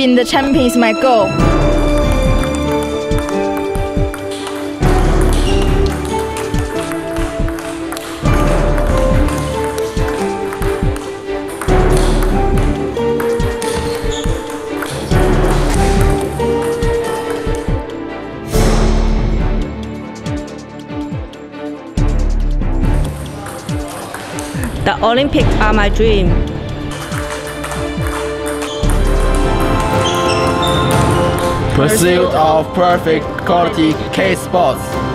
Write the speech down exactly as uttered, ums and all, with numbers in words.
being the champion is my goal. The Olympics are my dream. Pursuit of perfect quality K sports.